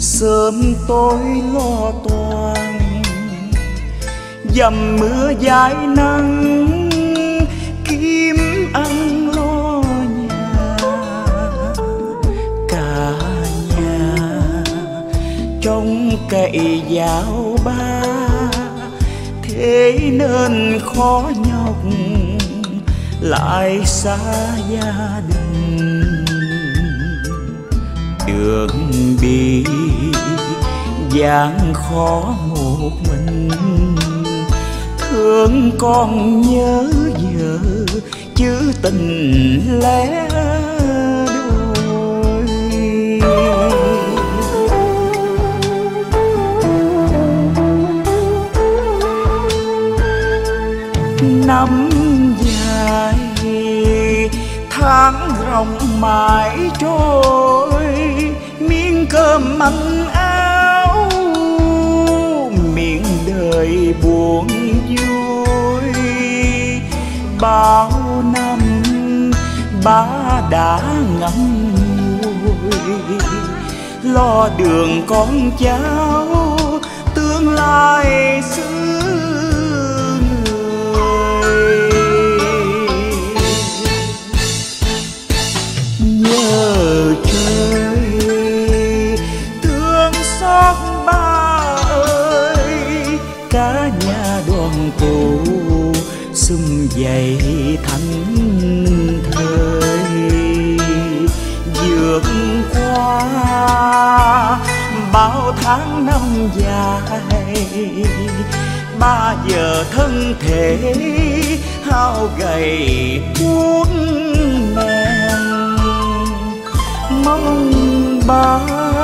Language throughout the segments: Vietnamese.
sớm tối lo toan, dầm mưa dãi nắng kiếm ăn lo nhà. Cả nhà trong cậy dạo ba, thế nên khó nhọc lại xa gia đình. Đường đi gian khó một mình, thương con nhớ vợ chứ tình lẽ đôi. Năm dài tháng ròng mãi trôi, miếng cơm manh áo miệng đời buồn vui. Bao năm ba đã ngậm ngùi, lo đường con cháu tương lai xứ người. Nhớ trời thương xót ba ơi, cả nhà đoàn tụ sum vầy thánh thời. Vượt qua bao tháng năm dài, ba giờ thân thể hao gầy buốt men. Mong ba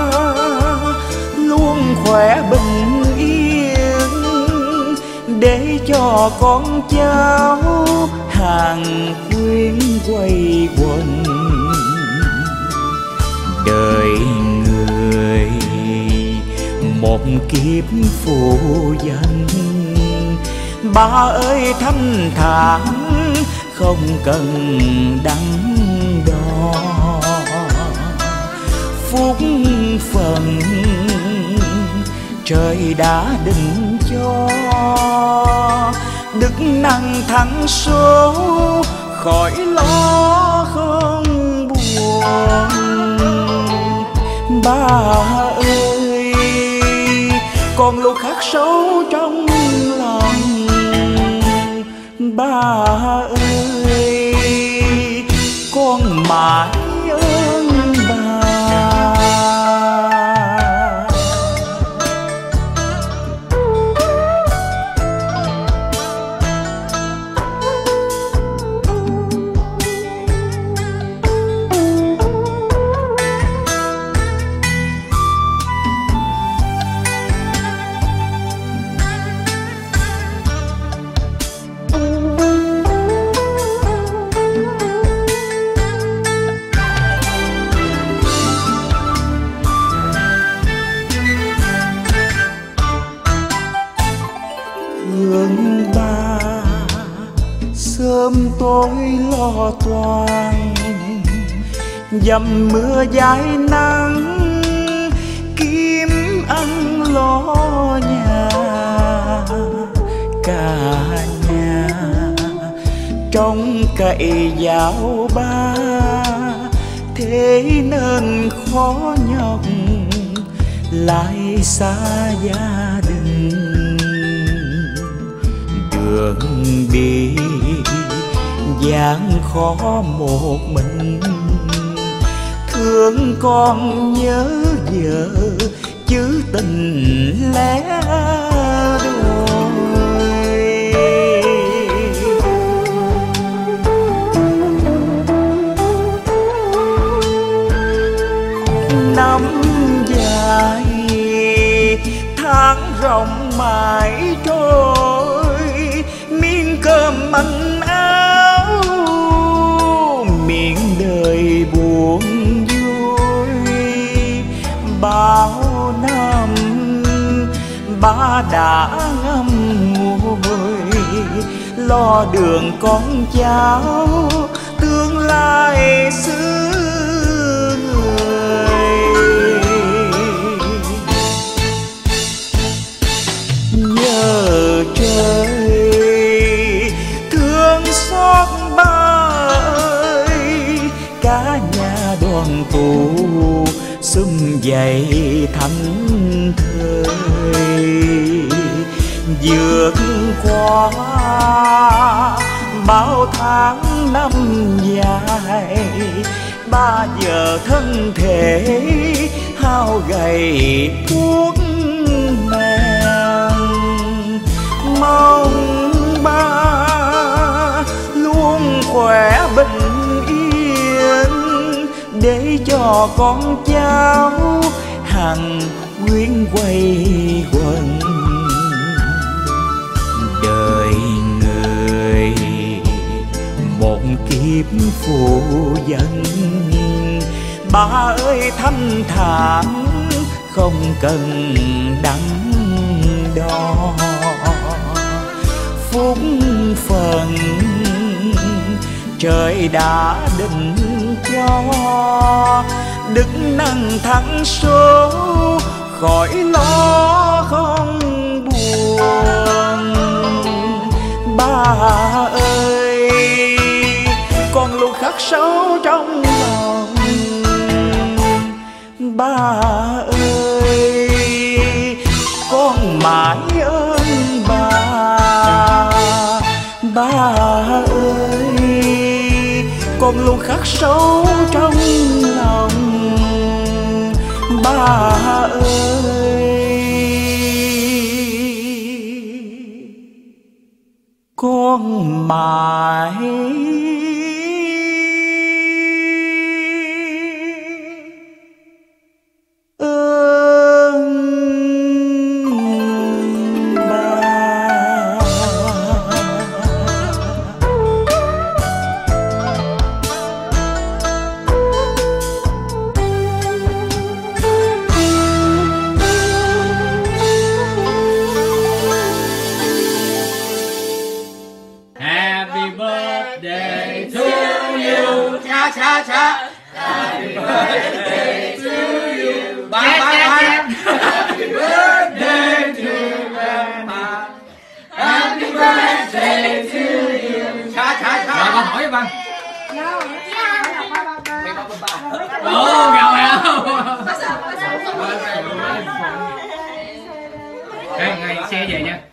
luôn khỏe bình yên, để cho con cháu hàng quyến quay quần. Đời người một kiếp phù danh, ba ơi thanh thản không cần đắn đo. Phúc phần trời đã định cho, đức năng thắng số khỏi lo không buồn. Ba ơi con luôn khắc sâu trong lòng, ba ơi con mãi ơn ba. Thương ba sớm tối lo toan, dầm mưa dãi nắng kiếm ăn lo nhà. Cả nhà trong cậy dạo ba, thế nên khó nhọc lại xa gia đình. Đường đi gian khó một mình, thương con nhớ vợ chứ tình lẽ đôi. Năm dài tháng ròng mãi trôi, miếng cơm manh áo miệng đời buồn vui. Bao năm ba đã ngậm ngùi, lo đường con cháu tương lai xứ người. dậy thánh thơi. Vượt qua bao tháng năm dài, ba giờ thân thể hao gầy thuốc men. Mong ba luôn khỏe bình yên, để cho con cháu hằng quyến quay quần. Đời người một kiếp phụ dân, ba ơi thanh thản không cần đắn đo. Phúc phần trời đã định cho, đức năng thắng số khỏi lo không buồn. Ba ơi con luôn khắc sâu trong lòng. Ba ơi con mãi ơn ba. Ba ơi con luôn khắc sâu trong lòng. Ba ơi con mãi cha cha. Happy birthday to you. Bye bye. Happy birthday to Grandpa. Happy birthday to you. Cha cha cha. Rồi con hỏi với ba. Ồ, ngầu hả? Ngày xe về nha.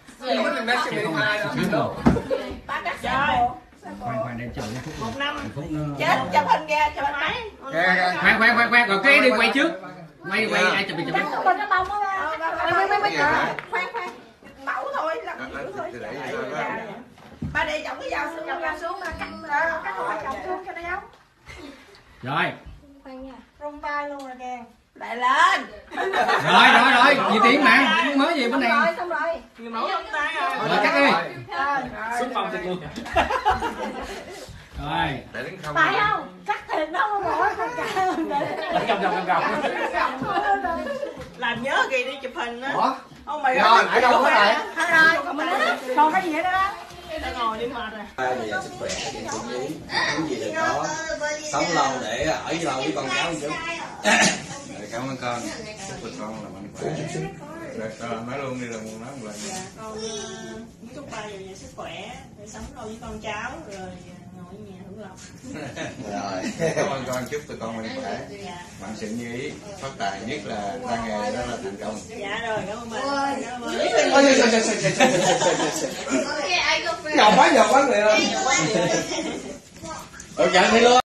Khoan đem chờ phút. 1 năm. Chết chụp hình ra chụp máy. Khoan rồi cái đi quay trước. Quay ai chụp chụp. Con nó bông á. Khoan. Mẫu thôi là thôi. Ba đi chồng cái dao xuống cắt hoa chồng xuống cho nó giống. Rồi. Khoan nha. Rung tay luôn rồi kìa. Lại lên. Rồi, gì tiếng mà, mới gì bữa này. Xong rồi. Người mẫu rung tay rồi. Rồi cắt đi. Xuống phòng thì luôn. Rồi. Phải không? Cắt thịt nó không bỏ con cả luôn Gồng. Làm nhớ kì đi chụp hình á. Ủa? Ông mày rồi, ở đâu hết rồi? Hết rồi. Còn cái gì nữa đó? Đã ngồi đi mệt rồi. Bây giờ sức khỏe chuyện cũng ý muốn gì được đó, sống lâu để ở lâu với con cháu một chút. Cảm ơn con, chúc con là mạnh khỏe. Rồi nói luôn đi là muốn nói một lần. Con chúc ba về sức khỏe, để sống lâu với con cháu, rồi ngồi ở nhà hưởng lộc. Rồi, cảm ơn con, chúc tụi con mạnh khỏe, bạn sự như ý, phát tài, nhất là ra nghề đó là thành công. Dạ rồi, cảm ơn ba. Nhậu quá người ơi. Ở chẳng thấy luôn.